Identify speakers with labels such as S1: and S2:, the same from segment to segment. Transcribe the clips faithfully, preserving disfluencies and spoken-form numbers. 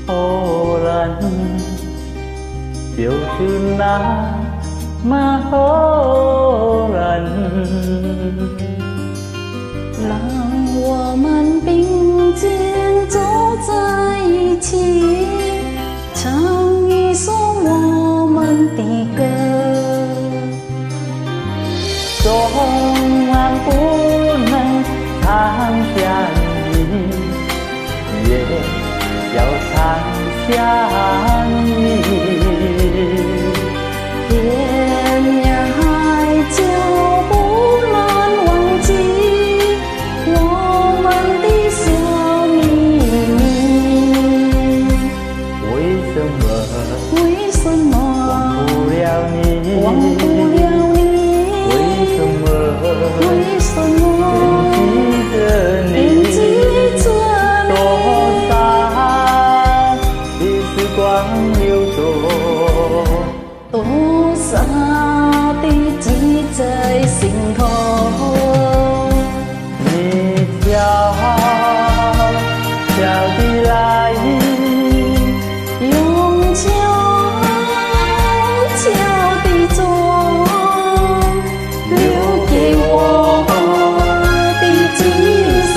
S1: 偶然，就是那么偶然。
S2: 让我们并肩走在一起，唱一首我们的歌。
S1: 纵然不能常相依，也要常相依。
S2: 天涯海角不能忘记我们的小秘密。
S1: 为什么？
S2: 为什么
S1: 忘不了你？
S2: 忘不了你？
S1: 为什么？
S2: 为什么
S1: 惦记着你？
S2: 惦记着你？
S1: 多少的时光流走，
S2: 多少的记在心头。
S1: 你悄悄地来，
S2: 用悄悄地走，留给我的惊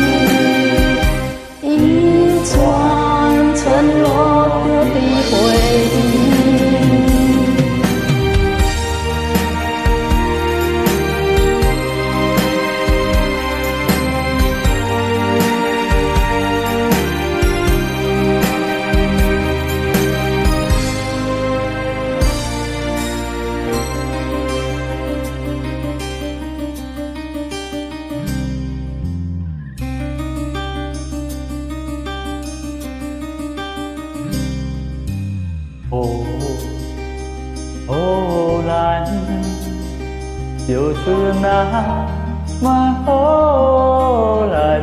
S2: 喜，一串串落的回忆。
S1: 哦，偶然，就是那么偶然。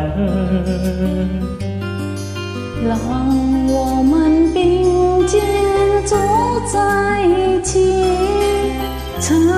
S2: 让我们并肩走在一起，唱